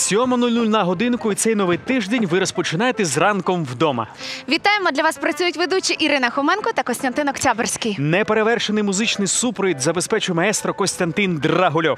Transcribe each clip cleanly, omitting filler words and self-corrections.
7:00 на годинку, і цей новий тиждень ви розпочинаєте з ранком вдома. Вітаємо! Для вас працюють ведучі Ірина Хоменко та Костянтин Октябрьський. Неперевершений музичний супровід забезпечує маестро Костянтин Драгульов.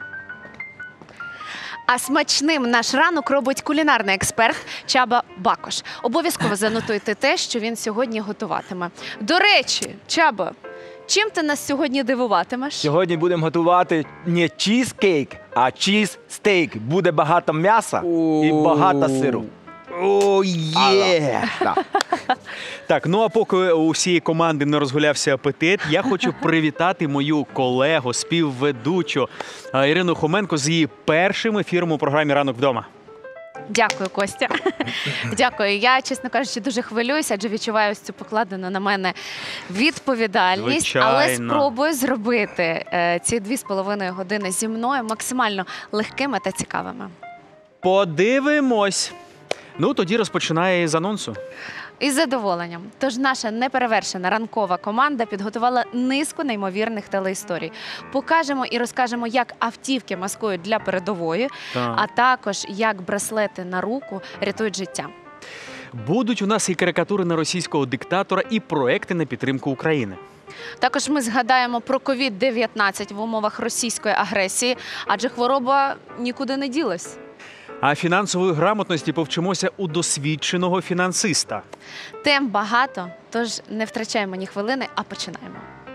А смачним наш ранок робить кулінарний експерт Чаба Бакош. Обов'язково занотуйте те, що він сьогодні готуватиме. До речі, Чаба, чим ти нас сьогодні дивуватимеш? Сьогодні будемо готувати не чізкейк, а чізстейк. Буде багато м'яса і багато сиру. О, є! Так, ну а поки у всієї команди не розгулявся апетит, я хочу привітати мою колегу, співведучу Ірину Хоменко з її першим ефіром у програмі «Ранок вдома». Дякую, Костя. Дякую. Я, чесно кажучи, дуже хвилююся, адже відчуваю ось цю покладену на мене відповідальність. Звичайно. Але спробую зробити ці 2,5 години зі мною максимально легкими та цікавими. Подивимось. Ну, тоді розпочинає з анонсу. Із задоволенням. Тож наша неперевершена ранкова команда підготувала низку неймовірних телеісторій. Покажемо і розкажемо, як автівки маскують для передової, а також як браслети на руку рятують життя. Будуть у нас і карикатури на російського диктатора, і проекти на підтримку України. Також ми згадаємо про COVID-19 в умовах російської агресії, адже хвороба нікуди не ділась. А фінансової грамотності повчимося у досвідченого фінансиста. Тем багато, тож не втрачаємо ні хвилини, а починаємо.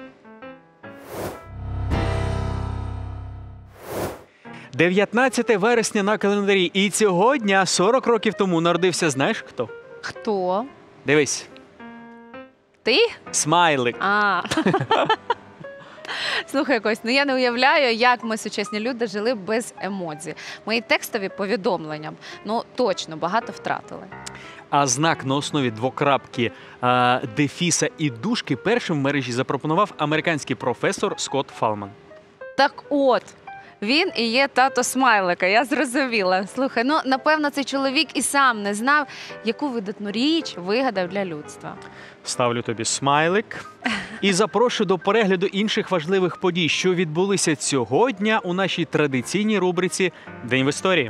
– 19 вересня на календарі. І цього дня, 40 років тому, народився, знаєш хто? Хто? Дивись. Ти? Смайлик. Слухай, Кость, ну я не уявляю, як ми, сучасні люди, жили без емодзі. Мої текстові повідомлення, ну, точно, багато втратили. А знак на основі двокрапки, дефіса і дужки першим в мережі запропонував американський професор Скотт Фалман. Так от, він і є тато Смайлика, я зрозуміла. Слухай, ну, напевно, цей чоловік і сам не знав, яку видатну річ вигадав для людства. Ставлю тобі смайлик. І запрошую до перегляду інших важливих подій, що відбулися цього дня у нашій традиційній рубриці «День в історії».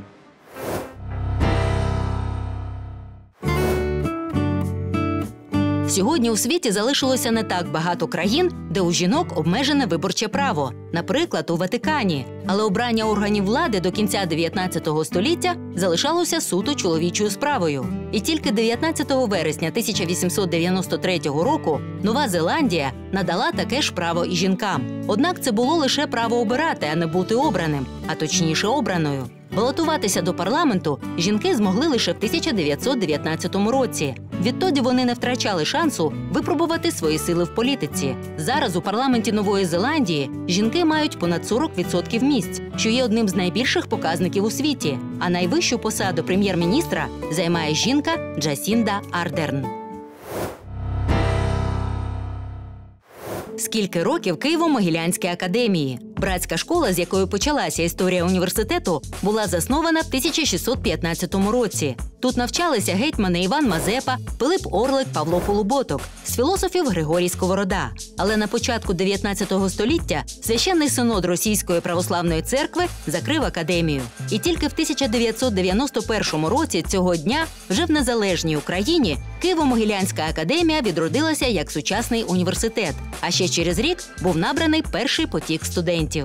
Сьогодні у світі залишилося не так багато країн, де у жінок обмежене виборче право. Наприклад, у Ватикані. Але обрання органів влади до кінця 19 століття залишалося суто чоловічою справою. І тільки 19 вересня 1893 року Нова Зеландія надала таке ж право і жінкам. Однак це було лише право обирати, а не бути обраним, а точніше обраною. Балотуватися до парламенту жінки змогли лише в 1919 році. Відтоді вони не втрачали шансу випробувати свої сили в політиці. Зараз у парламенті Нової Зеландії жінки мають понад 40% місць, що є одним з найбільших показників у світі. А найвищу посаду прем'єр-міністра займає жінка Джасінда Ардерн. Скільки років Києво-Могилянській академії? Братська школа, з якої почалася історія університету, була заснована в 1615 році. Тут навчалися гетьмани Іван Мазепа, Пилип Орлик, Павло Полуботок, з філософів Григорій Сковорода. Але на початку 19 століття Священний Синод Російської православної церкви закрив академію. І тільки в 1991 році цього дня, вже в незалежній Україні, Києво-Могилянська академія відродилася як сучасний університет. А ще через рік був набраний перший потік студентів.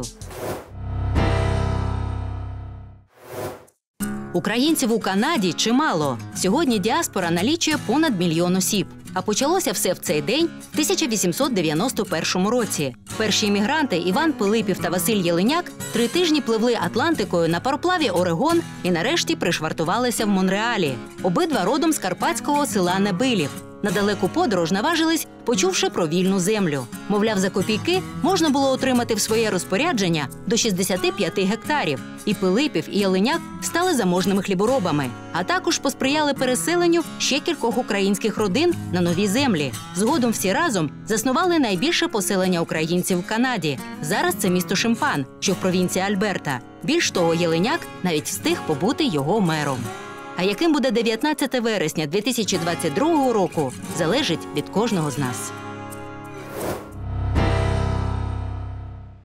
Українців у Канаді чимало. Сьогодні діаспора налічує понад 1 мільйон осіб. А почалося все в цей день в 1891 році. Перші іммігранти Іван Пилипів та Василь Єлиняк 3 тижні пливли Атлантикою на пароплаві Орегон і нарешті пришвартувалися в Монреалі. Обидва родом з карпатського села Небилів. На далеку подорож наважились, почувши про вільну землю. Мовляв, за копійки можна було отримати в своє розпорядження до 65 гектарів. І Пилипів, і Єлиняк стали заможними хліборобами. А також посприяли переселенню ще кількох українських родин на нові землі. Згодом всі разом заснували найбільше поселення українців в Канаді. Зараз це місто Шимпан, що в провінції Альберта. Більш того, Єлиняк навіть встиг побути його мером. А яким буде 19 вересня 2022 року, залежить від кожного з нас.